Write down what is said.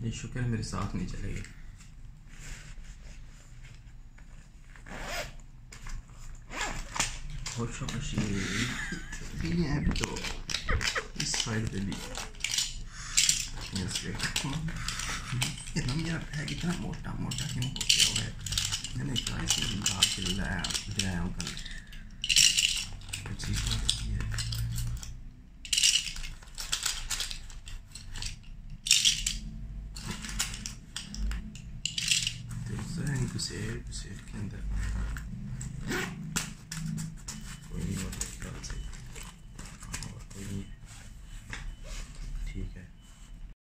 ये शुक्र है मेरे साथ नहीं चलेगी। और शाबाश ये है भी तो इस साइड पे भी ये ना मेरा है कितना मोटा मोटा क्यों हो गया हुआ है। मैंने क्या इसे बाहर से ले आया हूँ कल। चीज़ बात की है तो घुसेड़ के अंदर